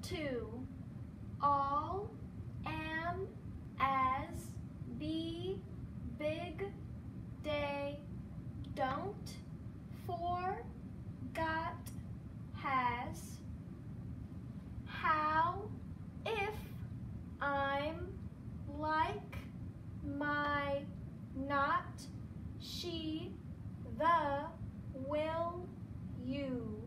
to, all, am, as, be, big, day, don't, for, got, has, how, if, I'm, like, my, not, she, the, will, you.